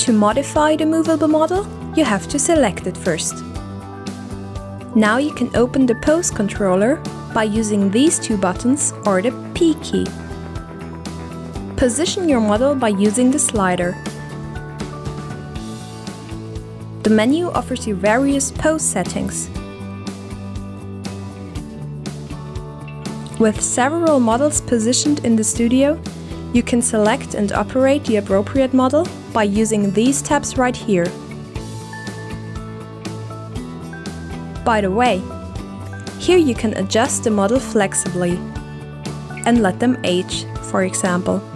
To modify the movable model, you have to select it first. Now you can open the pose controller by using these two buttons or the P key. Position your model by using the slider. The menu offers you various pose settings. With several models positioned in the studio, you can select and operate the appropriate model by using these tabs right here. By the way, here you can adjust the model flexibly and let them age, for example.